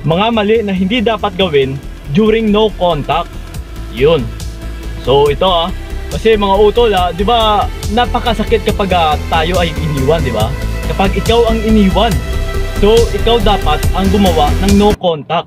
mga mali na hindi dapat gawin during no contact. Yun. So ito kasi mga utol di ba napakasakit kapag tayo ay iniwan, di ba? Kapag ikaw ang iniwan, so ikaw dapat ang gumawa ng no contact.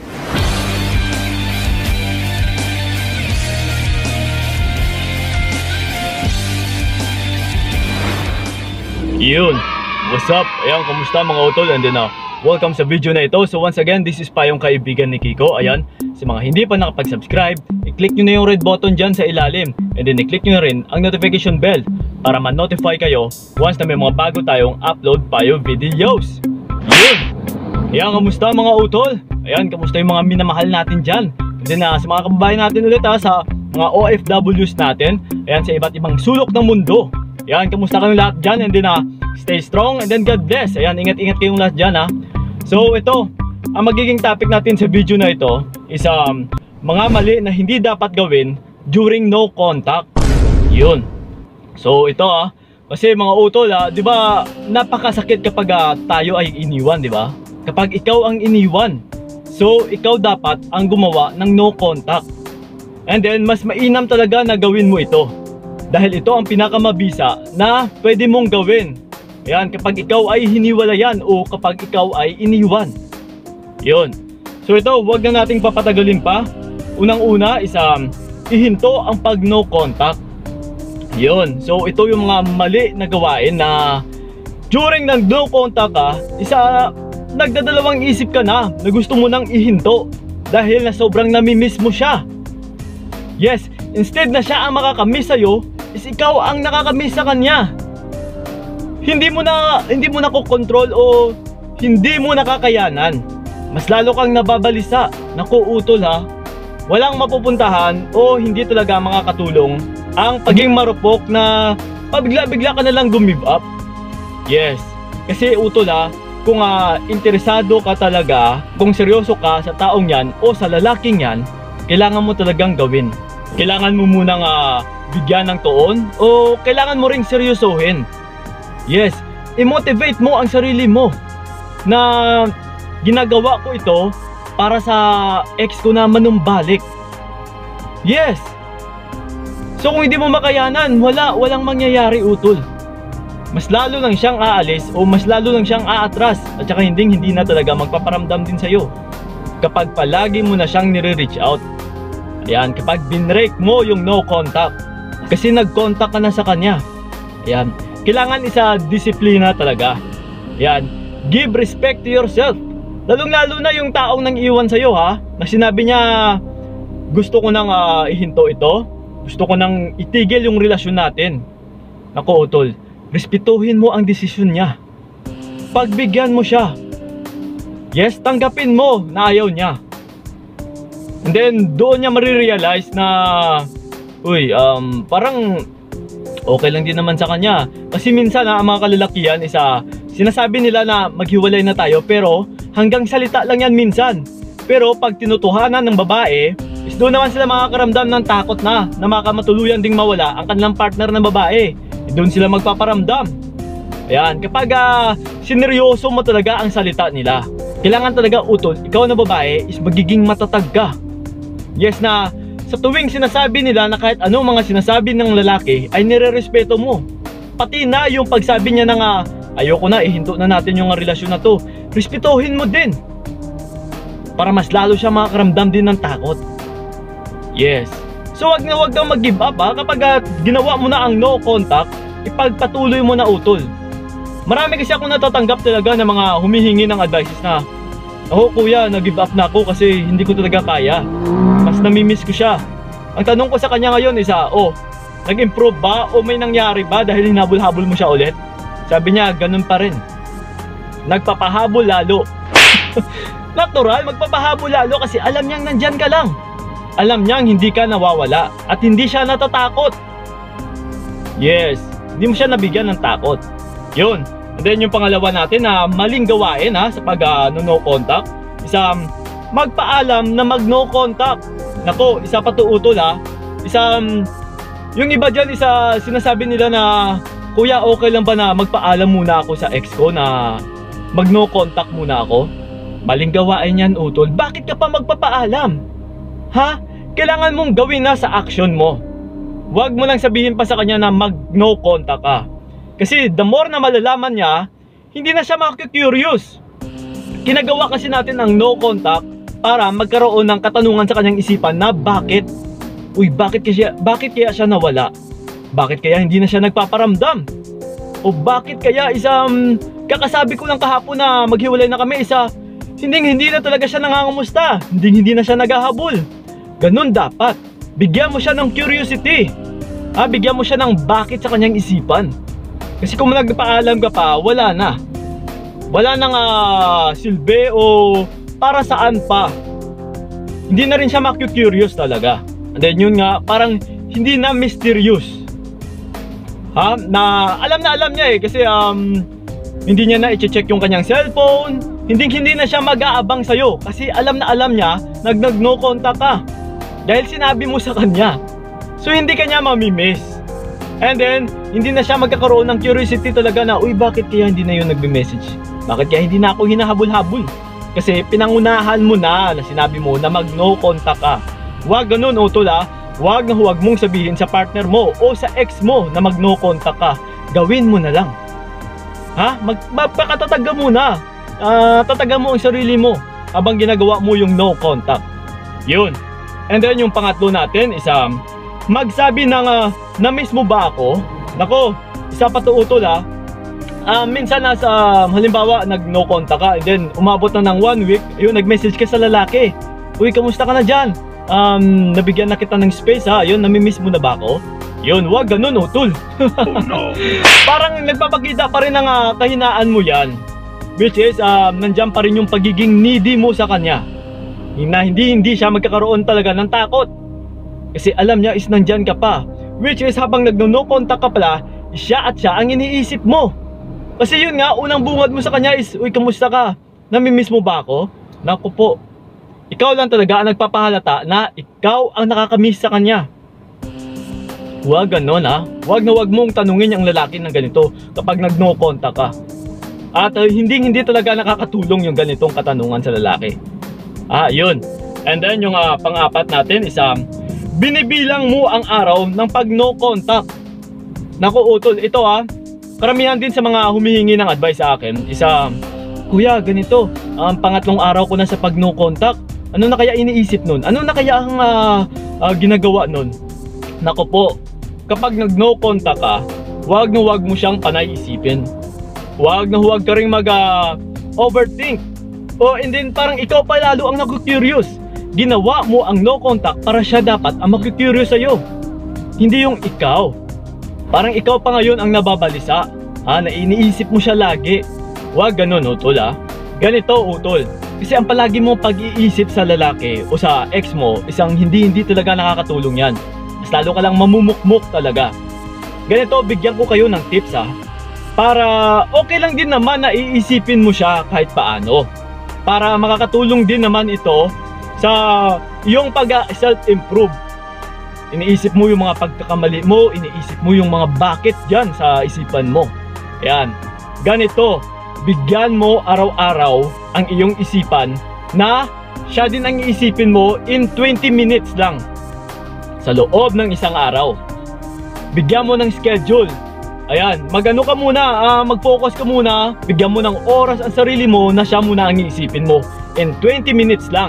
Yun. What's up? Ayan, kamusta mga utol? And then welcome sa video na ito. So once again, this is pa yung kaibigan ni Kiko. Ayan, sa mga hindi pa nakapag-subscribe, i-click nyo na yung red button dyan sa ilalim. And then i-click nyo na rin ang notification bell para ma-notify kayo once na may mga bago tayong upload payo videos. Yun. Ayan, kamusta mga utol? Ayan, kamusta yung mga minamahal natin dyan? And then sa mga kababayan natin ulit sa mga OFWs natin. Ayan, sa iba't ibang sulok ng mundo. Ayan, kamusta kayong lahat dyan? And then stay strong and then God bless. Ayan, ingat-ingat kayong lahat dyan So ito, ang magiging topic natin sa video na ito is mga mali na hindi dapat gawin during no contact. Yun. So ito kasi mga utol di ba napakasakit kapag tayo ay iniwan, di ba? Kapag ikaw ang iniwan, so ikaw dapat ang gumawa ng no contact. And then mas mainam talaga na gawin mo ito. Dahil ito ang pinakamabisa na pwede mong gawin. Ayan, kapag ikaw ay hiniwalayan o kapag ikaw ay iniwan. Yun. So ito, wag na nating papatagalin pa. Unang-una is ihinto ang pag no contact. Yun. So ito yung mga mali na gawain na during ng no contact nagdadalawang isip ka na gusto mo nang ihinto dahil na sobrang namimiss mo siya. Yes, instead na siya ang makakamiss sa'yo, is ikaw ang nakakamiss sa kanya. Hindi mo na kokontrol o hindi mo nakakayanan. Mas lalo kang nababalisa. Naku utol walang mapupuntahan o hindi talaga makakatulong ang paging marupok na pabigla-bigla ka na lang give up. Yes, kasi utol kung interesado ka talaga, kung seryoso ka sa taong yan o sa lalaking yan, kailangan mo talagang gawin. Kailangan mo munang bigyan ng tuon o kailangan mo ring seryosohin. Yes, i-motivate mo ang sarili mo na ginagawa ko ito para sa ex ko na manumbalik. Yes. So kung hindi mo makayanan, walang mangyayari utol. Mas lalo lang siyang aalis o mas lalo lang siyang aatras at saka hindi na talaga magpaparamdam din sa'yo kapag palagi mo na siyang nire-reach out. Ayan, kapag binrake mo yung no contact kasi nag-contact ka na sa kanya. Ayan, kailangan disiplina talaga. Ayan, give respect to yourself. Lalong-lalo na yung taong nang iwan sa'yo na sinabi niya gusto ko nang ihinto ito, gusto ko nang itigil yung relasyon natin. Naku utol, respetuhin mo ang desisyon niya. Pagbigyan mo siya. Yes, tanggapin mo na ayaw niya. And then doon niya marirealize na parang okay lang din naman sa kanya. Kasi minsan ang mga kalalakihan sinasabi nila na maghiwalay na tayo pero hanggang salita lang yan minsan. Pero pag tinutuhanan ng babae, is doon naman sila makakaramdam ng takot na makamatuluyan ding mawala ang kanilang partner na babae. Doon sila magpaparamdam. Ayan, kapag sineryoso mo talaga ang salita nila, kailangan talaga utol, ikaw na babae is magiging matatag ka. Yes, na sa tuwing sinasabi nila na kahit ano mga sinasabi ng lalaki ay nire-respeto mo. Pati na yung pagsabi niya na ayoko na, ihinto na natin yung relasyon na to, respetuhin mo din. Para mas lalo siya makakaramdam din ng takot. Yes. So wag kang mag-give up kapag ginawa mo na ang no contact, ipagpatuloy mo na utol. Marami kasi ako natatanggap talaga ng mga humihingi ng advices na kuya, nag-give up na ako kasi hindi ko talaga kaya. Mas namimiss ko siya. Ang tanong ko sa kanya ngayon is nag-improve ba o may nangyari ba dahil hinabol-habol mo siya ulit? Sabi niya, ganun pa rin. Nagpapahabol lalo. Natural, magpapahabol lalo kasi alam niyang nandyan ka lang. Alam niyang hindi ka nawawala at hindi siya natatakot. Yes, hindi mo siya nabigyan ng takot. Yun. And then yung pangalawa natin na maling gawain sa pag no contact, magpaalam na mag no contact. Nako, isa pa to utol yung iba dyan sinasabi nila na kuya, okay lang ba na magpaalam muna ako sa ex ko na mag no contact muna ako? Maling gawain yan, utol. Bakit ka pa magpapaalam? Ha? Kailangan mong gawin na sa action mo. Huwag mo lang sabihin pa sa kanya na mag no contact ka. Kasi the more na malalaman niya, hindi na siya makikurious. Kinagawa kasi natin ang no contact para magkaroon ng katanungan sa kanyang isipan na bakit? Uy, bakit kaya siya nawala? Bakit kaya hindi na siya nagpaparamdam? O bakit kaya kakasabi ko lang kahapon na maghiwalay na kami, hindi na talaga siya nangangamusta, hindi na siya naghahabol. Ganun dapat. Bigyan mo siya ng curiosity. Bigyan mo siya ng bakit sa kanyang isipan. Kasi kung nagpaalam ka pa, wala na. Wala nang silbi o para saan pa. Hindi na rin siya maku-curious talaga. And then yun nga, parang hindi na mysterious. Na alam niya kasi hindi niya na i-check yung kanyang cellphone. Hindi na siya mag-aabang sa'yo. Kasi alam niya, nag-no contact ka. Dahil sinabi mo sa kanya. So hindi kanya mamimiss. And then, hindi na siya magkakaroon ng curiosity talaga na, uy, bakit kaya hindi na yun nagbe-message? Bakit kaya hindi na ako hinahabol-habol? Kasi pinangunahan mo na sinabi mo na mag-no contact ka. Huwag ganun, utol Huwag mong sabihin sa partner mo o sa ex mo na mag-no contact ka. Gawin mo na lang. Magpakatatag ka muna. Tatagan mo ang sarili mo habang ginagawa mo yung no contact. Yun. And then yung pangatlo natin is magsabi ng na-miss mo ba ako? Nako, isa pa to, utol minsan halimbawa nag-no contact ka and then umabot na ng 1 week, yun, nag-message ka sa lalaki. Uy, kamusta ka na dyan? Nabigyan na kita ng space yun, nami-miss mo na ba ako? Yun, wag ganun, utol. Oh no. Parang nagpapakita pa rin ng kahinaan mo yan. Which is, nandyan pa rin yung pagiging needy mo sa kanya. Na hindi siya magkakaroon talaga ng takot. Kasi alam niya is nandyan ka pa. Which is, habang nagno-no contact ka pala, siya ang iniisip mo. Kasi yun nga, unang bungad mo sa kanya is, uy, kamusta ka? Nami-miss mo ba ako? Naku po, ikaw lang talaga ang nagpapahalata na ikaw ang nakakamiss sa kanya. Huwag ganon Huwag mong tanungin yung lalaki ng ganito kapag nag-no contact ka. At hindi talaga nakakatulong yung ganitong katanungan sa lalaki. Yun. And then yung pang-apat natin is binibilang mo ang araw ng pag no contact. Naku, utol, ito karamihan din sa mga humihingi ng advice sa akin is kuya, ganito, pangatlong araw ko na sa pag no contact. Ano na kaya iniisip nun? Ano na kaya ang ginagawa nun? Naku po, kapag nag no contact ka, huwag mo siyang panay isipin. Huwag ka ring overthink. And then parang ikaw pa lalo ang naku-curious. Ginawa mo ang no contact para siya dapat ang maku-curious sa'yo. Hindi yung ikaw. Parang ikaw pa ngayon ang nababalisa. Na iniisip mo siya lagi. Huwag ganun, utol Ganito, utol. Kasi ang palagi mo pag-iisip sa lalaki o sa ex mo, isang hindi talaga nakakatulong yan. Mas lalo ka lang mamumukmuk talaga. Ganito, bigyan ko kayo ng tips para okay lang din naman na iisipin mo siya kahit paano. Para makakatulong din naman ito sa iyong pag-self-improve. Iniisip mo yung mga pagkakamali mo, iniisip mo yung mga bakit dyan sa isipan mo. Ayan, ganito, bigyan mo araw-araw ang iyong isipan na siya din ang iisipin mo in 20 minutes lang sa loob ng isang araw. Bigyan mo ng schedule. Ayan, mag-ano ka muna, mag-focus ka muna, bigyan mo ng oras ang sarili mo na siya muna ang iisipin mo in 20 minutes lang.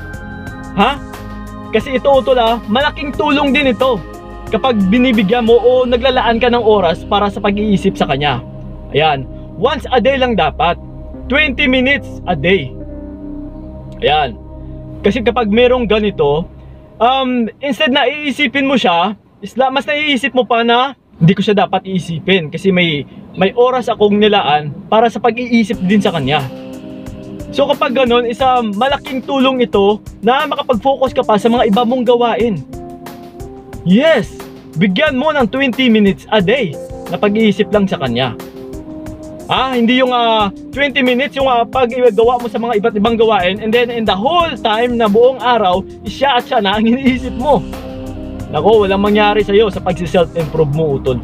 Kasi ito, utol malaking tulong din ito kapag binibigyan mo o naglalaan ka ng oras para sa pag-iisip sa kanya. Ayan, once a day lang dapat, 20 minutes a day. Ayan, kasi kapag merong ganito, instead na iisipin mo siya, mas naiisip mo pa na hindi ko siya dapat iisipin kasi may oras akong nilaan para sa pag-iisip din sa kanya. So kapag ganun, malaking tulong ito na makapag-focus ka pa sa mga iba mong gawain. Yes, bigyan mo ng 20 minutes a day na pag-iisip lang sa kanya. Hindi yung 20 minutes yung pag-gawa mo sa mga iba't ibang gawain and then in the whole time na buong araw, siya na ang iniisip mo. Nako, walang mangyari sa'yo sa pag-self-improve mo, utol.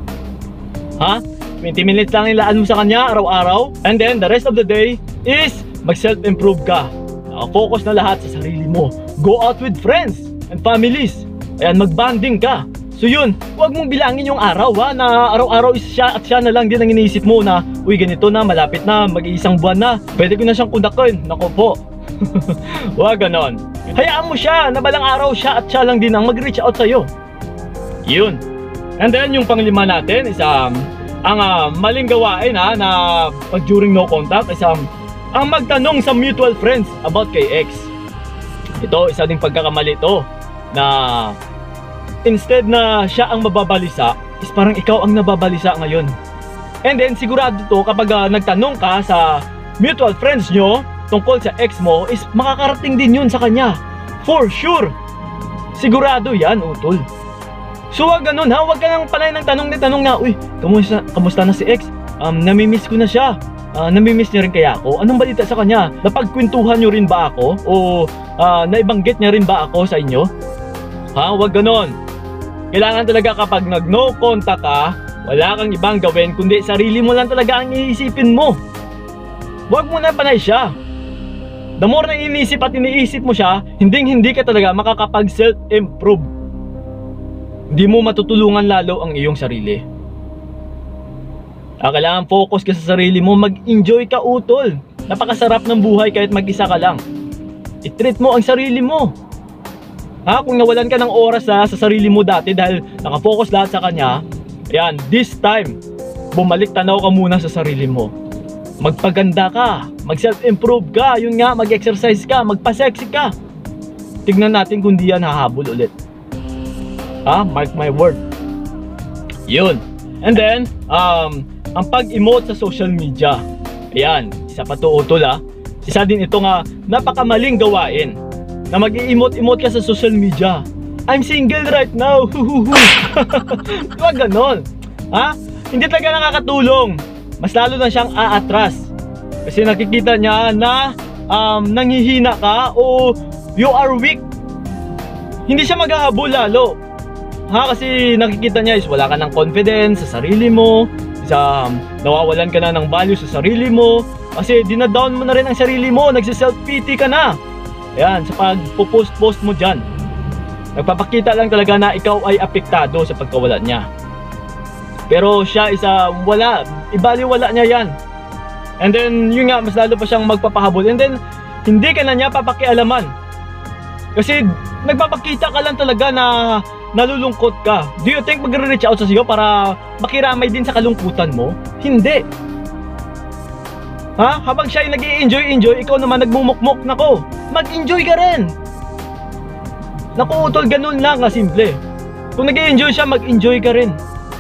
20 minutes lang ilaan mo sa kanya araw-araw and then the rest of the day is mag self-improve ka. Focus na lahat sa sarili mo. Go out with friends and families. Ayan, mag-bonding ka. So yun, huwag mong bilangin yung araw ha, na araw-araw siya at siya na lang din ang iniisip mo na, uy ganito na, malapit na, mag-iisang buwan na, pwede ko na siyang kundakin. Nako po. Huwag ganon. Hayaan mo siya na balang araw siya at siya lang din ang mag-reach out sa'yo. Yun. And then yung panglima natin is ang maling gawain ha, na pag during no contact is ang magtanong sa mutual friends about kay ex. Ito, isa ding pagkakamali ito na instead na siya ang mababalisa, is parang ikaw ang nababalisa ngayon. And then sigurado to kapag nagtanong ka sa mutual friends nyo tungkol sa ex mo, is makakarating din yun sa kanya. For sure. Sigurado yan, utol. So wag ganun ha, wag ka nang palay ng tanong na, uy, kamusta na si ex? Namimiss ko na siya. Namimiss niya rin kaya ako? Anong balita sa kanya? Napagkwentuhan nyo rin ba ako? O naibanggit niya rin ba ako sa inyo? Ha, wag ganon. Kailangan talaga kapag nag-no contact ka, wala kang ibang gawin kundi sarili mo lang talaga ang iisipin mo. Huwag mo na panay siya. The more na iniisip at iniisip mo siya, hindi ka talaga makakapag self-improve. Hindi mo matutulungan lalo ang iyong sarili. Kailangan focus ka sa sarili mo, mag-enjoy ka utol. Napakasarap ng buhay kahit mag-isa ka lang. I-treat mo ang sarili mo. Kung nawalan ka ng oras sa sarili mo dati dahil nakafocus lahat sa kanya, ayan, this time, bumalik tanaw ka muna sa sarili mo. Magpaganda ka, mag-self-improve ka, yun nga, mag-exercise ka, magpa-sexy ka. Tignan natin kung di yan hahabol ulit. Mark my word. Yun. And then, ang pag-emote sa social media. Ayan, isa pa to utol Isa din ito nga, napakamaling gawain. Na mag-i-emote-emote ka sa social media. I'm single right now. Huwag ganon. Hindi talaga nakakatulong. Mas lalo na siyang aatras. Kasi nakikita niya na nanghihina ka o you are weak. Hindi siya maghahabol lalo. Kasi nakikita niya is wala ka ng confidence sa sarili mo. Nawawalan ka na ng value sa sarili mo. Kasi dinadown mo na rin ang sarili mo. Nagsi-self-pity ka na. Ayan, sa pag-post mo dyan, nagpapakita lang talaga na ikaw ay apektado sa pagkawala niya. Pero siya isa wala, ibaliwala niya yan. And then yun nga, mas lalo pa siyang magpapahabol. And then hindi ka na niya papakialaman. Kasi nagpapakita ka lang talaga na nalulungkot ka. Do you think magre-reach out sa iyo para makiramay din sa kalungkutan mo? Hindi. Habang siya ay nag-i-enjoy, ikaw naman nagmumukmok. Nako, mag-enjoy ka rin. Naku utol, ganun lang simple. Kung nag-i-enjoy siya, mag-enjoy ka rin.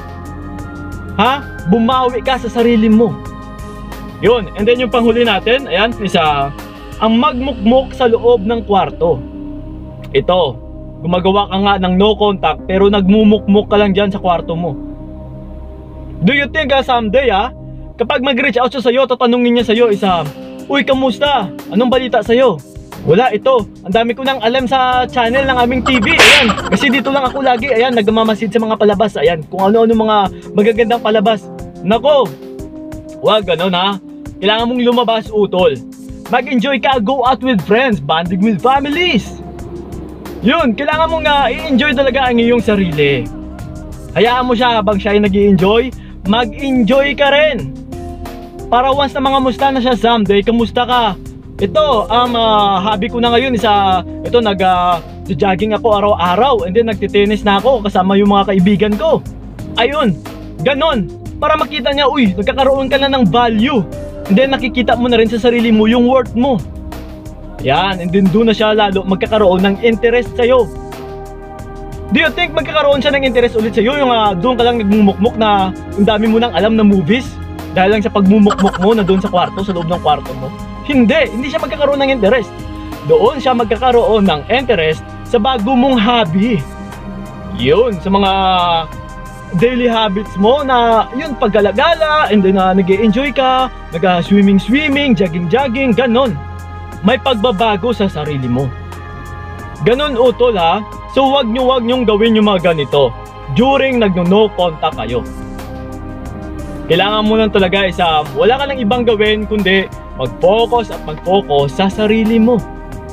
Bumawi ka sa sarili mo. Yun, and then yung panghuli natin, ayan, isa, ang magmukmok sa loob ng kwarto. Ito, gumagawa ka nga ng no contact pero nagmumukmok ka lang dyan sa kwarto mo. Do you think someday kapag mag-reach out siya sa'yo, tatanungin niya sa'yo uy, kamusta? Anong balita sa'yo? Wala, ito, ang dami ko nang alam sa channel ng aming TV. Ayan, kasi dito lang ako lagi. Ayan, nagmamasid sa mga palabas. Ayan, kung ano-ano mga magagandang palabas. Nako, wag ganon Kailangan mong lumabas utol. Mag-enjoy ka, go out with friends, bonding with families. Yun, kailangan mong i-enjoy talaga ang iyong sarili. Hayaan mo siya habang siya ay nag-i-enjoy, mag-enjoy ka rin. Para once na mga musta na siya someday, kamusta ka? Ito, ang hobby ko na ngayon ito nag-jogging ako araw-araw and then nagtitennis na ako kasama yung mga kaibigan ko. Ayun, ganon. Para makita niya, uy, nagkakaroon ka na ng value. And then nakikita mo na rin sa sarili mo yung worth mo. Yan, and then doon na siya lalo magkakaroon ng interest sa'yo. Do you think magkakaroon siya ng interest ulit sa'yo? Yung doon ka lang nagmumukmuk na ang dami mo nang alam na movies? Dahil lang sa pagmumukmuk mo na doon sa kwarto, sa loob ng kwarto mo? Hindi siya magkakaroon ng interest. Doon siya magkakaroon ng interest sa bago mong hobby. Yun, sa mga daily habits mo na yun, paggalagala, and then nag-e-enjoy ka, nag-swimming, jogging, ganon. May pagbabago sa sarili mo. Ganon utol So wag nyong gawin yung mga ganito during nagno-no contact kayo. Kailangan mo lang talaga wala ka nang ibang gawin kundi mag-focus at mag-focus sa sarili mo.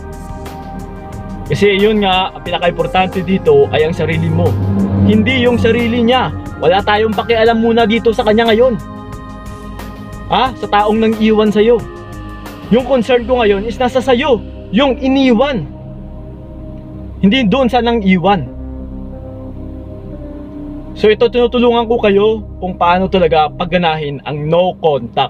Kasi yun nga, ang pinaka-importante dito ay ang sarili mo, hindi yung sarili niya. Wala tayong pakialam muna dito sa kanya ngayon, sa taong nang iwan sa'yo. Yung concern ko ngayon is nasa sa'yo, yung iniwan, hindi doon sa nang iwan. So ito, tinutulungan ko kayo kung paano talaga pagganahin ang no contact.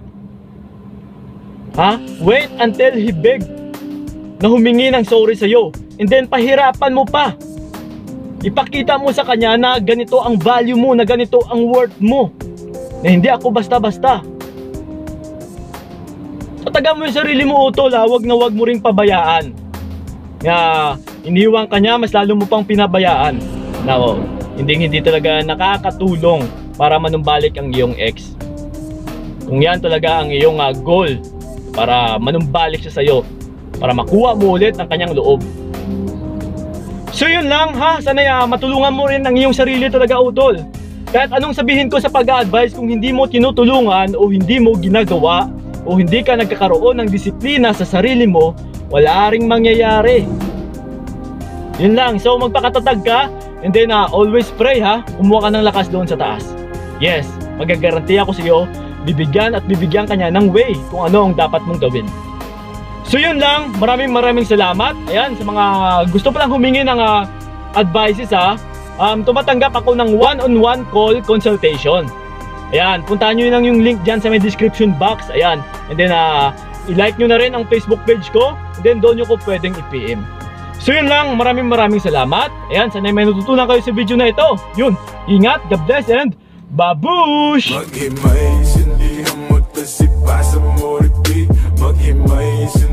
Wait until he begged na humingi ng sorry sa'yo, and then pahirapan mo pa. Ipakita mo sa kanya na ganito ang value mo, na ganito ang worth mo, na hindi ako basta-basta. Tatagan mo yung sarili mo, utol, wag na wag mo ring pabayaan. Iniwan ka niya, mas lalo mo pang pinabayaan. Hindi talaga nakakatulong para manumbalik ang iyong ex. Kung yan talaga ang iyong goal, para manumbalik siya sa'yo, para makuha mo ulit ang kanyang loob. So yun lang, sana matulungan mo rin ang iyong sarili talaga, utol. Kahit anong sabihin ko sa pag-a-advise, kung hindi mo tinutulungan o hindi mo ginagawa o hindi ka nagkakaroon ng disiplina sa sarili mo, wala ring mangyayari. Yun lang, so magpakatatag ka, and then always pray, kumuha ka ng lakas doon sa taas. Yes, magagaranti ako sa iyo, bibigyan at bibigyan ka niya ng way kung ano ang dapat mong gawin. So yun lang, maraming salamat. Ayan, sa mga gusto palang humingi ng advices, tumatanggap ako ng one-on-one call consultation. Ayan, puntahan nyo lang yung link dyan sa may description box. Ayan, and then i-like nyo na rin ang Facebook page ko, and then doon nyo ko pwedeng i-PM. So yun lang, maraming salamat. Ayan, sana may natutunan kayo sa video na ito. Yun, ingat, God bless, and babush! Maghimay, sindihan mo, tas ipasa mo repeat. Maghimay,